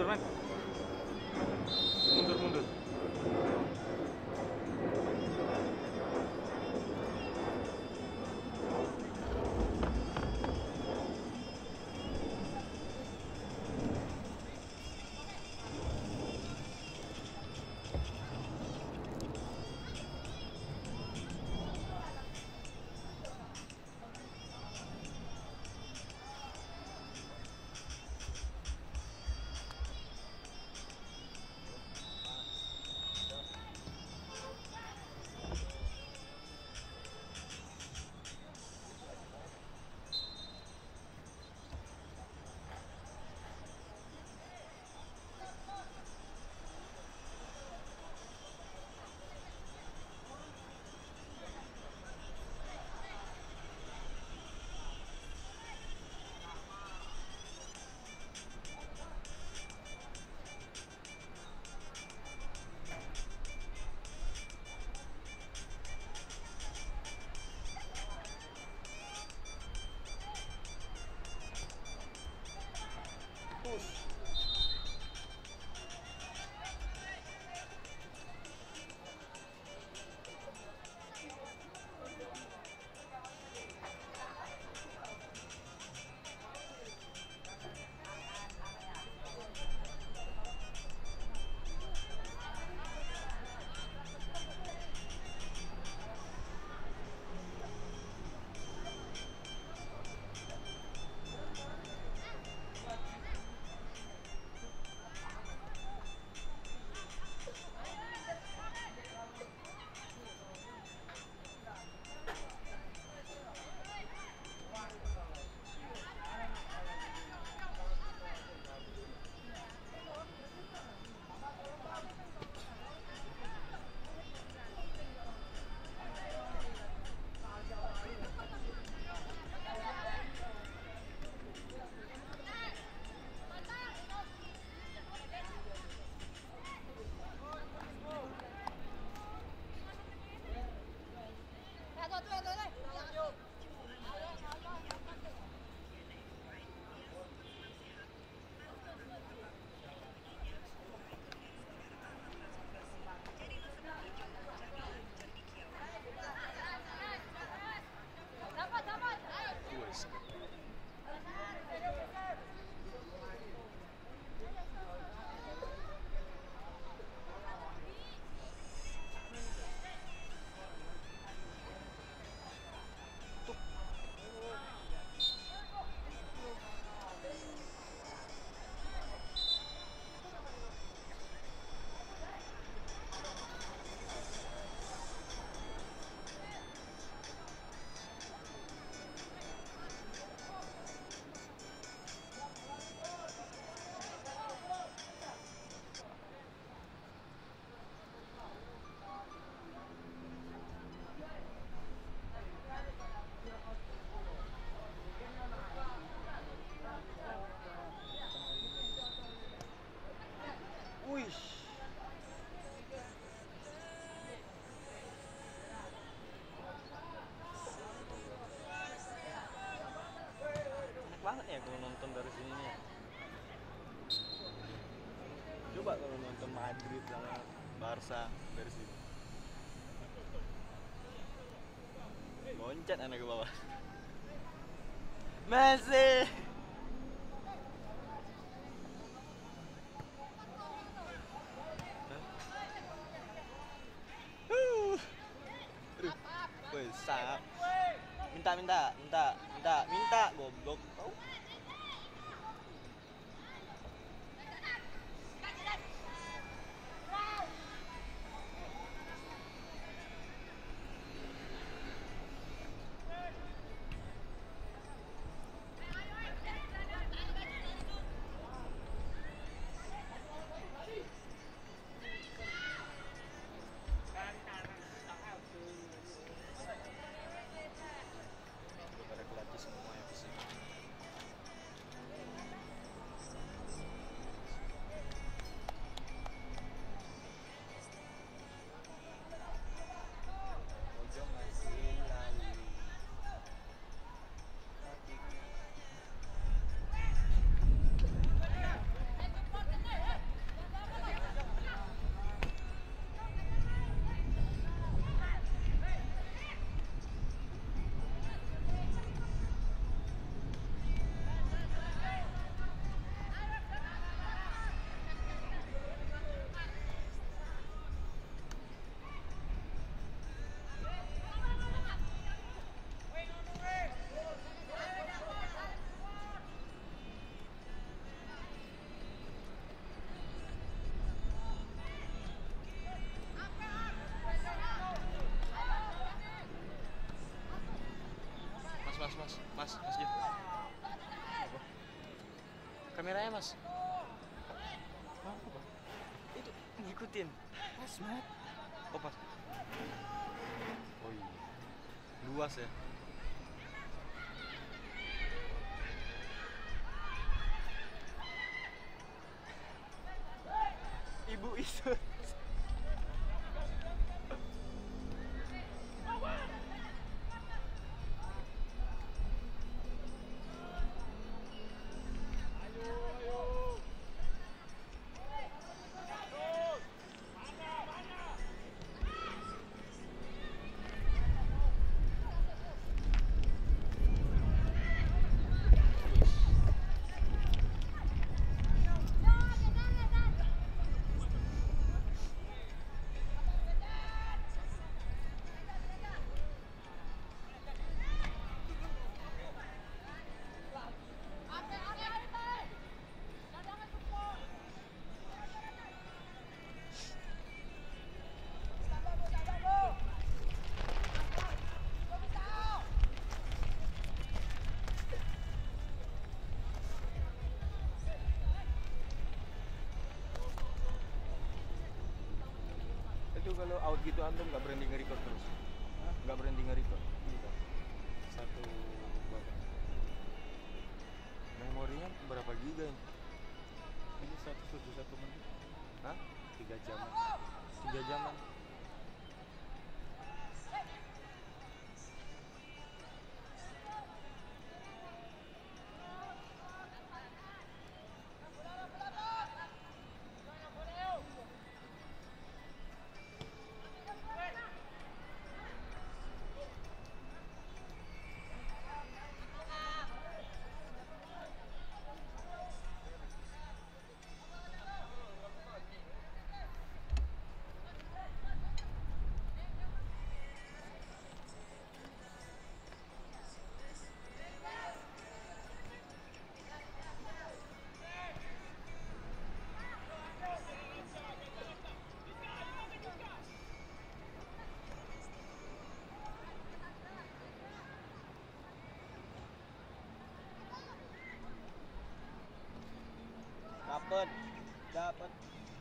man. Mundur, mundur. Banget ya kalau nonton dari sini ya. Coba kalau nonton Madrid sama Barca dari sini. Loncat anak ke bawah. Messi. Wih, sap. Minta, goblok. Pada kelatih semua ya pasti. Kameranya mas. Apa Pak? Itu ngikutin. Pas banget. Oh pas. Oh iya. Luas ya. Ibu itu. Itu kalau out gitu antum nggak berhenti nge-record terus? Nggak berhenti nge-record? Iya. Satu babak. Memorinya berapa giga ini? Ini 171 menit. Hah? 3 jam. 3 jaman? Dapat.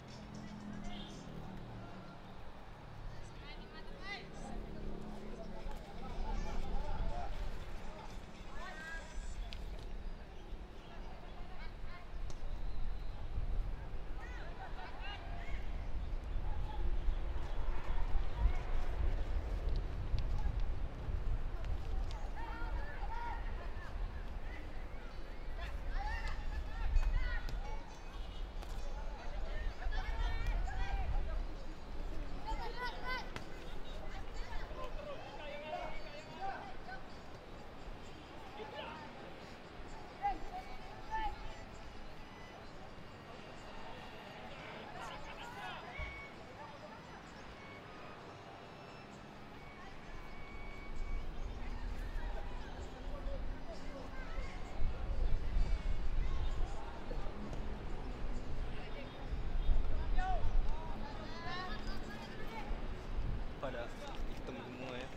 Pada hitam semua ya.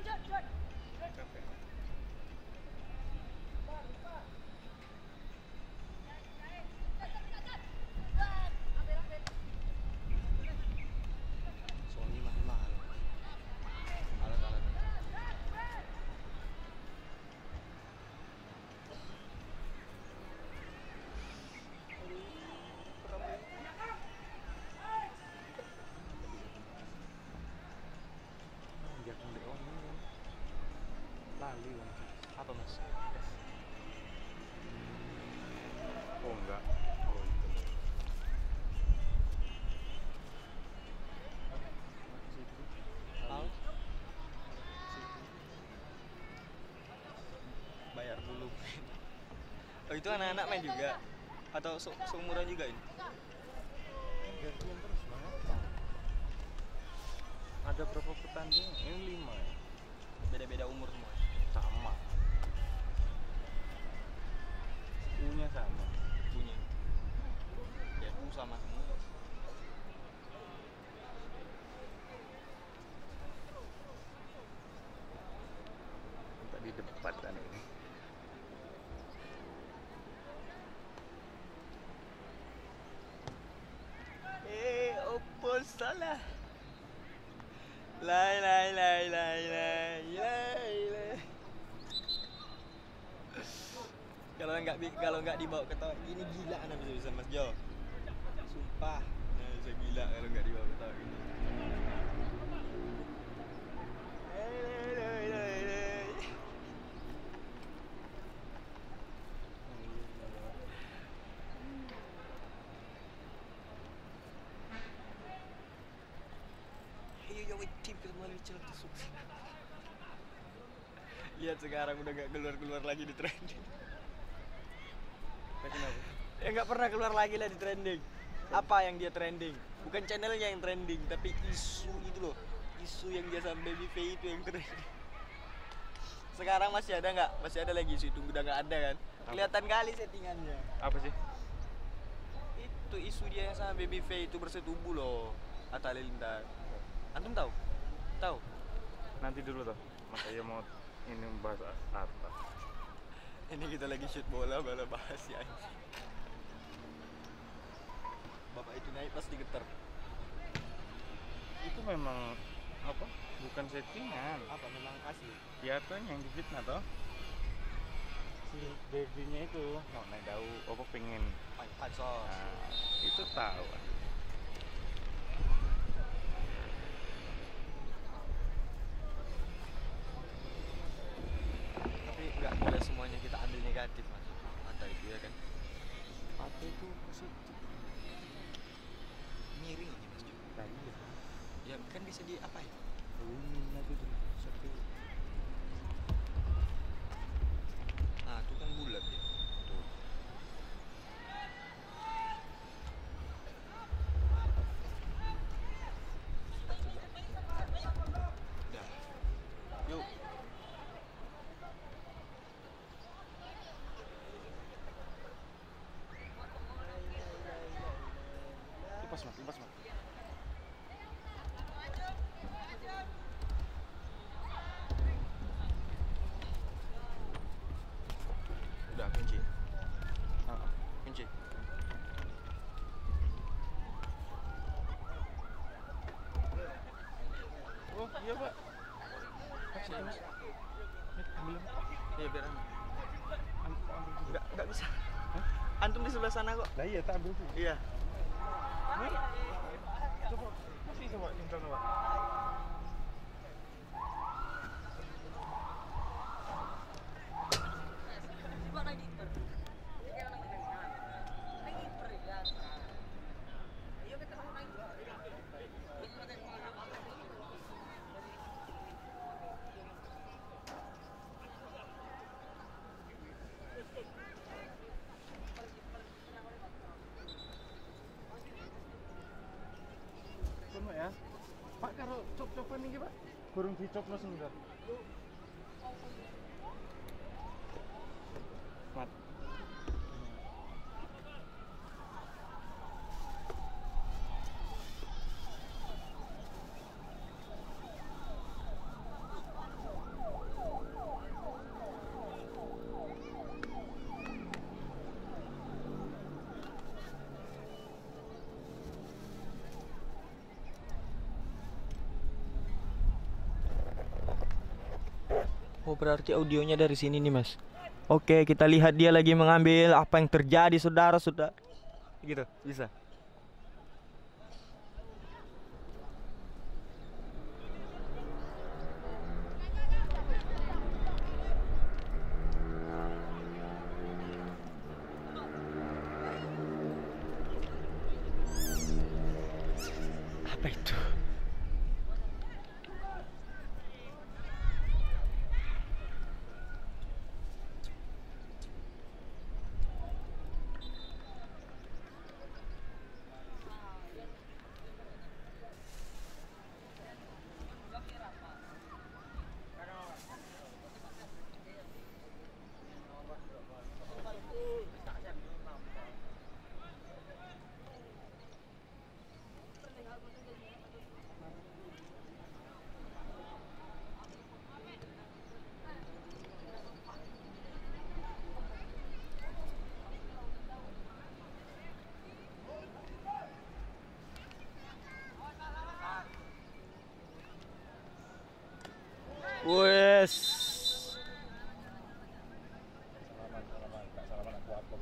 Capek. Sony mahal-mahal. Alat-alat. Jangan diomongin. Lali kan. Apa mas? Oh enggak. Oh itu. Tahu? Bayar dulu. Oh itu anak-anak main juga? Atau seumuran juga ini? Gantian terus banget. Ada berapa pertandingan? Ini 5 ya. Beda-beda umur semua. Sama. Punya sama. Punya. Ya sama semua. Minta di depan kan ini. Opo salah. Lai lai lai lai lai lai lai. Kalau nggak dibawa ke tawa gini gila anak bisa Mas Jo. Sumpah, nah, bisa gila kalau nggak dibawa ke tawa gini. Lai, lai, lai, lai. Ayo tim kembali celak sukses. Lihat sekarang udah nggak keluar lagi di trending. Kenapa? Ya nggak pernah keluar lagi lah di trending. Apa yang dia trending? Bukan channelnya yang trending, tapi isu itu loh. Isu yang dia sama Baby Faye itu yang trending. Sekarang masih ada nggak? Masih ada lagi isu itu udah nggak ada kan? Kelihatan kali settingannya. Apa sih? Itu isu dia yang sama Baby Faye itu bersetubuh loh. Atta Halilintar. Antum tahu? Tahu? Nanti dulu toh. Mas saya mau ini bahas apa? Ini kita lagi shoot bola, malah bahas ya anjing. Bapak itu naik pasti getar. Itu memang apa? Bukan settingan. Apa memang asli? Ya tuh yang difitnah toh. Si babynya itu mau naik daun, apa pengen? Pansos. Nah, itu tahu. Tapi nggak boleh semuanya kita ambil negatif mas. Mata itu ya kan. Apa itu positif? Miring ini mas. Tadi ya. Ya kan bisa di apa ya? Ini aja dulu satu. Nah itu kan bulat ya. Tuh. Udah. Yuk. Lepas mas, lepas mas. Udah kunci. Ah, Kunci. oh iya pak. Sini mas. Ambil. Iya biar ambil. Ambil. Nggak bisa. Hah? Antum di sebelah sana kok. Lah iya tak ambil tuh. Iya. Nih. Coba, masih coba nyentang pak. Kono ya. Pak karo cop-copan iki, Pak. Burung dicopno sebentar. Mat. Oh, berarti audionya dari sini nih, Mas. Oke, kita lihat dia lagi mengambil. Apa yang terjadi, saudara? Sudah gitu, bisa. Apa itu? Wes. Salaman, Kak. Salaman aku apem.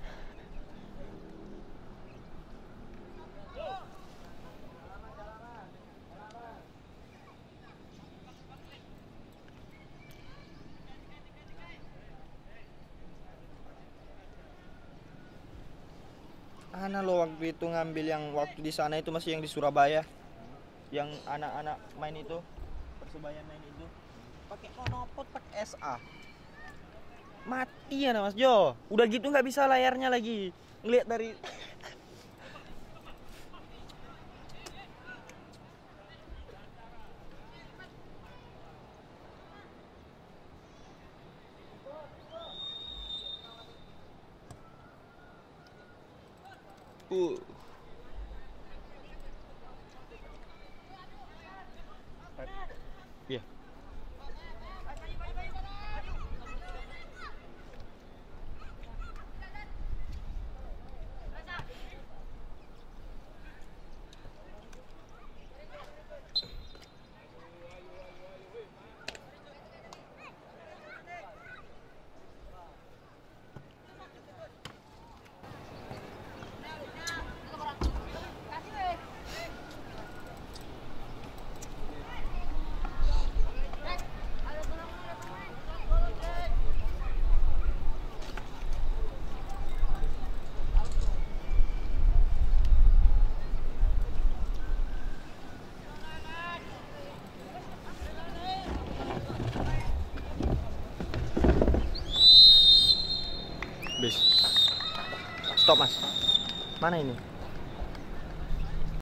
Ana lo waktu itu ngambil yang waktu di sana itu masih yang di Surabaya. Yang anak-anak main itu, Persebaya main itu. Pakai monopod, pakai SA. Mati ya Mas Jo. Udah gitu nggak bisa layarnya lagi. Ngeliat dari Iya. Bis. Stop Mas. Mana ini?